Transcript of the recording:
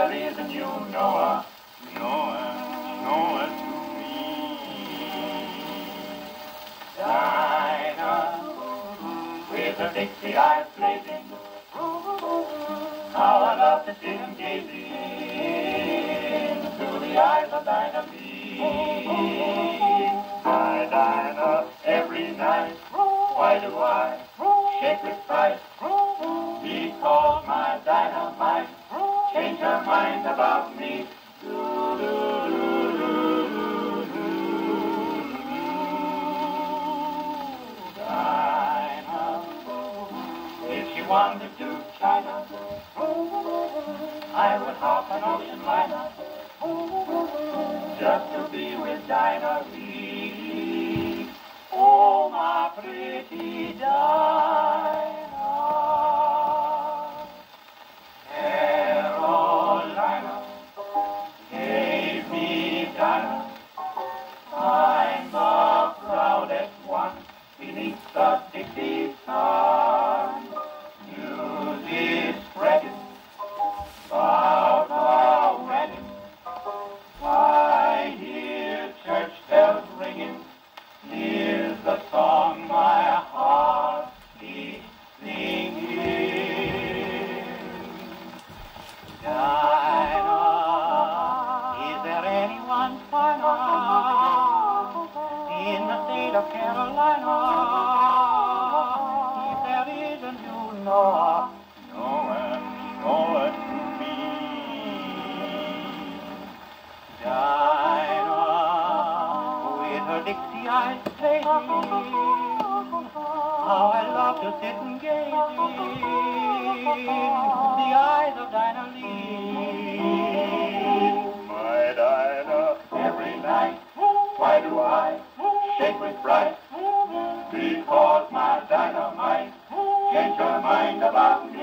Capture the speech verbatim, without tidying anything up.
there is a new Noah, Noah, Noah to me. Dinah, with her Dixie eyes blazing, how I love to sit and gaze into the eyes of Dinah Lee. My Dinah, every night, why do I shake with fright? Because my dynamite changed her mind about me. Dinah, if she wandered to China, I would hop an ocean liner just to be with Dinah Lee. Oh, my pretty Dinah. Carolina gave me Dinah. I'm the proudest one beneath the Dixie sun. News is spreading about our wedding. I hear church bells ringing. Here's the song my heart keeps singing. Dinah, is there anyone finer in the state of Carolina? If there isn't, you know, Noah, Noah to me. Dinah, with her Dixie eyes blazing, how I love to sit and gaze into the eyes of Dinah Lee. My Dinah, every night, why do I shake with fright? Because my dynamite changed her mind about me.